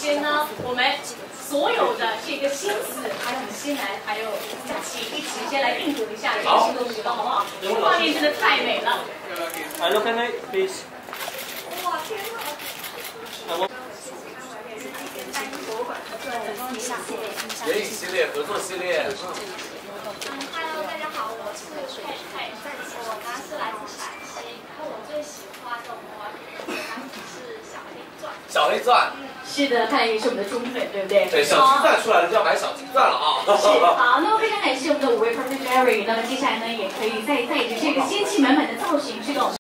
先呢，我们所有的这个亲子，还有我们新来，还有佳琪，一起先来定格一下这个新的舞蹈，好不好？这个画面真的太美了。 I look at it, please. 哇，天哪！ 眼影系列合作系列。 Hello， 大家好，我是佩佩，我呢是来自陕西，然后我最喜欢的模特是小黑钻。 小黑钻。 是的，看来也是我们的忠粉，对不对？ 对，小金钻出来了就要买小金钻了啊！ 是，好，那么非常感谢我们的5位 Perfect Jerry，那么接下来呢，也可以再带着这个仙气满满的造型去到。